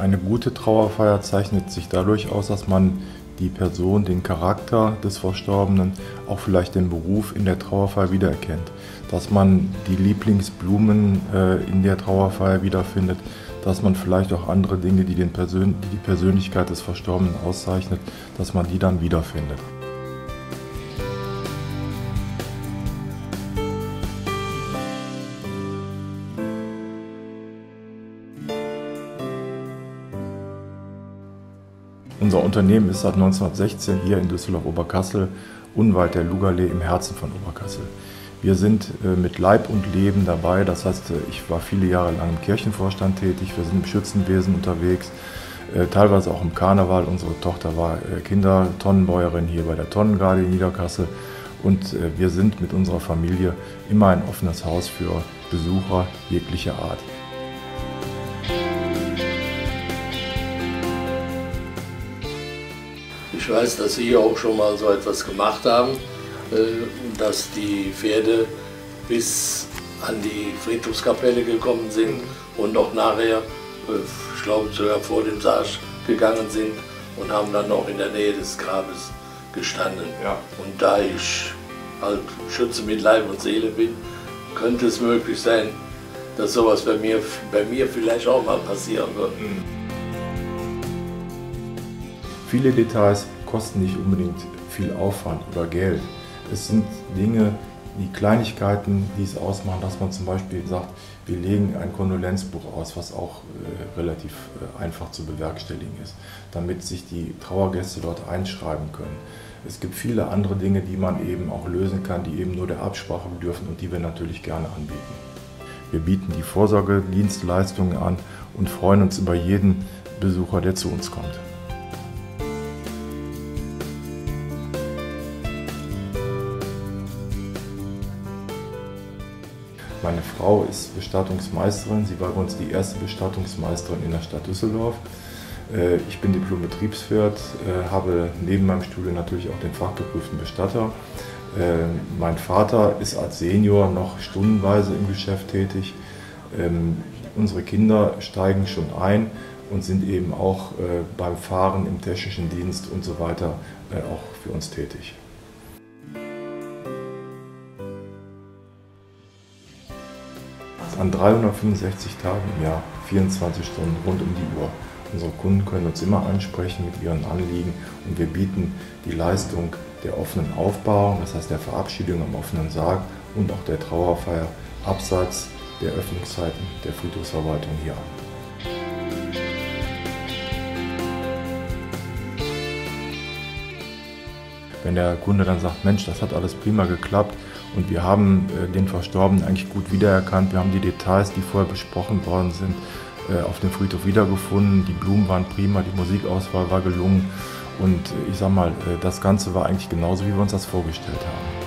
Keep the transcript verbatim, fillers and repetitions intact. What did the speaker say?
Eine gute Trauerfeier zeichnet sich dadurch aus, dass man die Person, den Charakter des Verstorbenen, auch vielleicht den Beruf in der Trauerfeier wiedererkennt. Dass man die Lieblingsblumen äh, in der Trauerfeier wiederfindet, dass man vielleicht auch andere Dinge, die, den Persön die die Persönlichkeit des Verstorbenen auszeichnet, dass man die dann wiederfindet. Unser Unternehmen ist seit neunzehnhundertsechzehn hier in Düsseldorf-Oberkassel, unweit der Lugallee im Herzen von Oberkassel. Wir sind äh, mit Leib und Leben dabei, das heißt, äh, ich war viele Jahre lang im Kirchenvorstand tätig, wir sind im Schützenwesen unterwegs, äh, teilweise auch im Karneval. Unsere Tochter war äh, Kindertonnenbäuerin hier bei der Tonnengarde in Niederkassel und äh, wir sind mit unserer Familie immer ein offenes Haus für Besucher jeglicher Art. Ich weiß, dass Sie auch schon mal so etwas gemacht haben, dass die Pferde bis an die Friedhofskapelle gekommen sind und auch nachher, ich glaube sogar vor dem Sarg gegangen sind und haben dann noch in der Nähe des Grabes gestanden. Ja. Und da ich halt Schütze mit Leib und Seele bin, könnte es möglich sein, dass sowas bei mir, bei mir vielleicht auch mal passieren wird. Mhm. Viele Details kosten nicht unbedingt viel Aufwand oder Geld. Es sind Dinge, die Kleinigkeiten, die es ausmachen, dass man zum Beispiel sagt, wir legen ein Kondolenzbuch aus, was auch äh, relativ äh, einfach zu bewerkstelligen ist, damit sich die Trauergäste dort einschreiben können. Es gibt viele andere Dinge, die man eben auch lösen kann, die eben nur der Absprache bedürfen und die wir natürlich gerne anbieten. Wir bieten die Vorsorgedienstleistungen an und freuen uns über jeden Besucher, der zu uns kommt. Meine Frau ist Bestattungsmeisterin, sie war bei uns die erste Bestattungsmeisterin in der Stadt Düsseldorf. Ich bin Diplom-Betriebswirt, habe neben meinem Studium natürlich auch den fachgeprüften Bestatter. Mein Vater ist als Senior noch stundenweise im Geschäft tätig. Unsere Kinder steigen schon ein und sind eben auch beim Fahren im technischen Dienst und so weiter auch für uns tätig. An dreihundertfünfundsechzig Tagen im Jahr, vierundzwanzig Stunden rund um die Uhr. Unsere Kunden können uns immer ansprechen mit ihren Anliegen und wir bieten die Leistung der offenen Aufbahrung, das heißt der Verabschiedung am offenen Sarg und auch der Trauerfeier abseits der Öffnungszeiten der Friedhofsverwaltung hier an. Wenn der Kunde dann sagt, Mensch, das hat alles prima geklappt und wir haben äh, den Verstorbenen eigentlich gut wiedererkannt, wir haben die Details, die vorher besprochen worden sind, äh, auf dem Friedhof wiedergefunden, die Blumen waren prima, die Musikauswahl war gelungen und äh, ich sag mal, äh, das Ganze war eigentlich genauso, wie wir uns das vorgestellt haben.